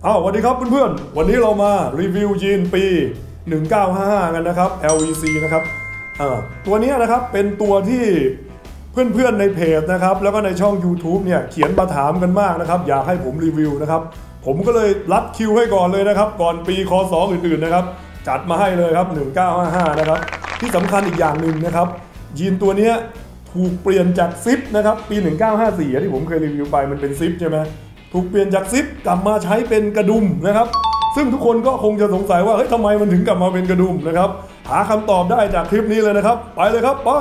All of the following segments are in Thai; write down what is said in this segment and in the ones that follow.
สวัสดีครับเพื่อนๆวันนี้เรามารีวิวยีนปี1955กันนะครับ LVC นะครับตัวนี้นะครับเป็นตัวที่เพื่อนๆในเพจนะครับแล้วก็ในช่อง YouTube เนี่ยเขียนมาถามกันมากนะครับอยากให้ผมรีวิวนะครับผมก็เลยรัดคิวให้ก่อนเลยนะครับก่อนปีคศอื่นๆนะครับจัดมาให้เลยครับ1955นะครับที่สำคัญอีกอย่างหนึ่งนะครับยีนตัวนี้ถูกเปลี่ยนจากซิปนะครับปี1954ที่ผมเคยรีวิวไปมันเป็นซิปใช่ไหมถูกเปลี่ยนจากซิปกลับมาใช้เป็นกระดุมนะครับซึ่งทุกคนก็คงจะสงสัยว่าเฮ้ยทำไมมันถึงกลับมาเป็นกระดุมนะครับหาคำตอบได้จากคลิปนี้เลยนะครับไปเลยครับไป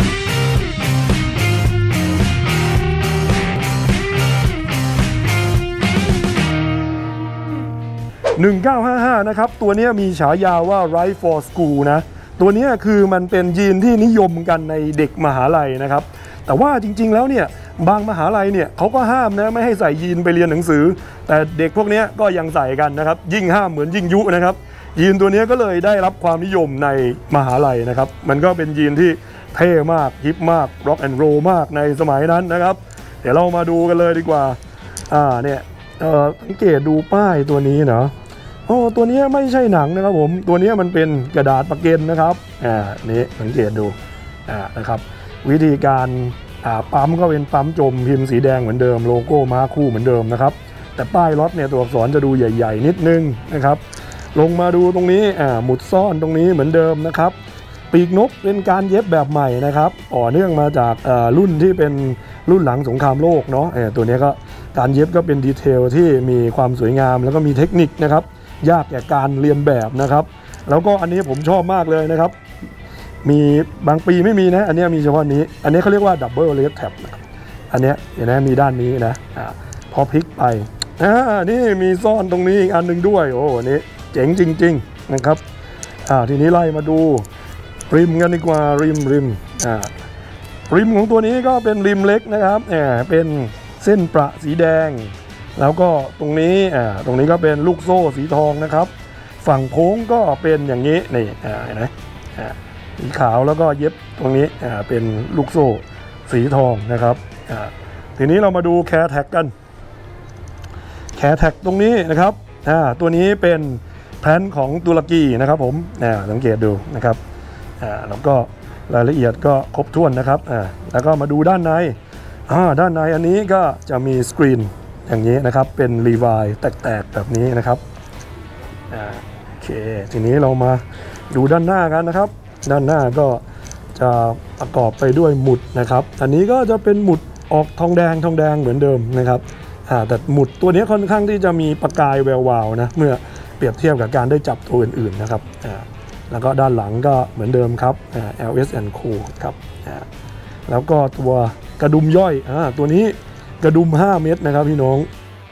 1955นะครับตัวนี้มีฉายาว่า Right for School นะตัวนี้คือมันเป็นยีนที่นิยมกันในเด็กมหาลัยนะครับแต่ว่าจริงๆแล้วเนี่ยบางมหาลัยเนี่ยเขาก็ห้ามนะไม่ให้ใส่ยีนไปเรียนหนังสือแต่เด็กพวกนี้ก็ยังใส่กันนะครับยิ่งห้ามเหมือนยิ่งยุนะครับยีนตัวนี้ก็เลยได้รับความนิยมในมหาลัยนะครับมันก็เป็นยีนที่เท่มากฮิปมากร็อกแอนด์โรลมากในสมัยนั้นนะครับเดี๋ยวเรามาดูกันเลยดีกว่าเนี่ยสังเกตดูป้ายตัวนี้เนาะตัวนี้ไม่ใช่หนังนะครับผมตัวนี้มันเป็นกระดาษปากเกนนะครับนี่สังเกตดูนะครับวิธีการปั๊มก็เป็นปั๊มจมพิมพ์สีแดงเหมือนเดิมโลโก้ม้าคู่เหมือนเดิมนะครับแต่ป้ายรถเนี่ยตัวอักษรจะดูใหญ่ๆนิดนึงนะครับลงมาดูตรงนี้หมุดซ่อนตรงนี้เหมือนเดิมนะครับปีกนกเป็นการเย็บแบบใหม่นะครับต่อเนื่องมาจากรุ่นที่เป็นรุ่นหลังสงครามโลกเนาะตัวนี้ก็การเย็บก็เป็นดีเทลที่มีความสวยงามแล้วก็มีเทคนิคนะครับยากแก่การเรียนแบบนะครับแล้วก็อันนี้ผมชอบมากเลยนะครับมีบางปีไม่มีนะอันนี้มีเฉพาะนี้อันนี้เขาเรียกว่าดับเบิลเลสแท็บอันนี้เห็นไหมมีด้านนี้นะพอพลิกไปนี่มีซ่อนตรงนี้อีกอันหนึ่งด้วยโอ้อันนี้เจ๋งจริงๆนะครับทีนี้ไล่มาดูริมกันดีกว่าริมของตัวนี้ก็เป็นริมเล็กนะครับเป็นเส้นประสีแดงแล้วก็ตรงนี้ก็เป็นลูกโซ่สีทองนะครับฝั่งโค้งก็เป็นอย่างนี้นี่เห็นไหมสีขาวแล้วก็เย็บตรงนี้เป็นลูกโซ่สีทองนะครับทีนี้เรามาดูแคร์แท็กกันแคร์แท็กตรงนี้นะครับตัวนี้เป็นแพลนของตุรกีนะครับผมสังเกตดูนะครับแล้วก็รายละเอียดก็ครบถ้วนนะครับแล้วก็มาดูด้านในอันนี้ก็จะมีสกรีนอย่างนี้นะครับเป็นรีไวร์แตกๆแบบนี้นะครับโอเคทีนี้เรามาดูด้านหน้ากันนะครับด้านหน้าก็จะประกอบไปด้วยหมุดนะครับอันนี้ก็จะเป็นหมุดออกทองแดงเหมือนเดิมนะครับแต่หมุดตัวนี้ค่อนข้างที่จะมีประกายแวววาวนะเมื่อเปรียบเทียบกับการได้จับตัวอื่นๆนะครับแล้วก็ด้านหลังก็เหมือนเดิมครับLS&Co ครับแล้วก็ตัวกระดุมย่อยตัวนี้กระดุม5 เม็ดนะครับพี่น้อง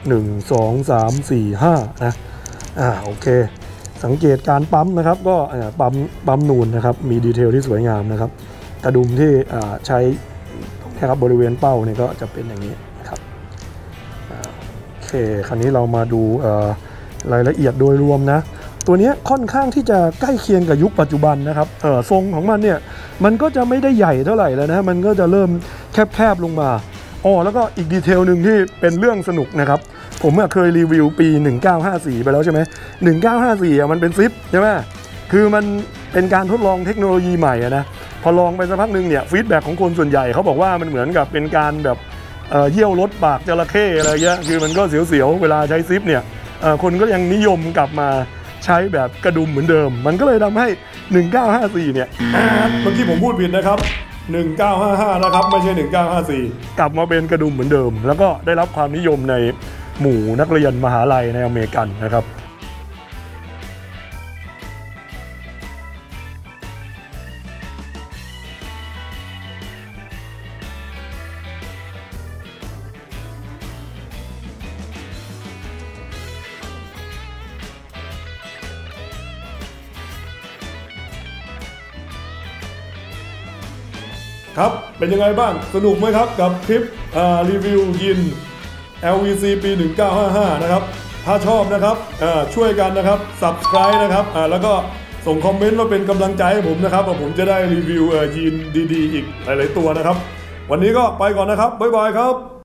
1 2 3 4 5นะโอเคสังเกตการปั๊มนะครับก็ปั๊มนูนนะครับมีดีเทลที่สวยงามนะครับกระดุมที่ใช้นะครับบริเวณเป้าเนี่ยก็จะเป็นอย่างนี้นะครับโอเคคราวนี้เรามาดูรายละเอียดโดยรวมนะตัวนี้ค่อนข้างที่จะใกล้เคียงกับยุคปัจจุบันนะครับทรงของมันเนี่ยมันก็จะไม่ได้ใหญ่เท่าไหร่แล้วนะมันก็จะเริ่มแคบลงมาแล้วก็อีกดีเทลหนึ่งที่เป็นเรื่องสนุกนะครับผมเคยรีวิวปี1954ไปแล้วใช่ไหม1954มันเป็นซิปใช่ไหมคือมันเป็นการทดลองเทคโนโลยีใหม่นะพอลองไปสักพักหนึ่งเนี่ยฟีดแบ็กของคนส่วนใหญ่เขาบอกว่ามันเหมือนกับเป็นการแบบเยี่ยวรถปากจระเข้อะไรเงี้ยคือมันก็เสียวๆเวลาใช้ซิปเนี่ยคนก็ยังนิยมกลับมาใช้แบบกระดุมเหมือนเดิมมันก็เลยทำให้1954เนี่ยเมื่อกี้ผมพูดผิดนะครับ1955นะครับไม่ใช่1954กลับมาเป็นกระดุมเหมือนเดิมแล้วก็ได้รับความนิยมในหมู่นักเรียนมหาลัยในอเมริกันนะครับครับเป็นยังไงบ้างสนุกไหมครับกับคลิปรีวิวยีน LVC ปี1955นะครับถ้าชอบนะครับช่วยกันนะครับ Subscribe นะครับแล้วก็ส่งคอมเมนต์มาเป็นกำลังใจให้ผมนะครับผมจะได้รีวิวยีนดีๆอีกหลายๆตัวนะครับวันนี้ก็ไปก่อนนะครับบ๊ายบายครับ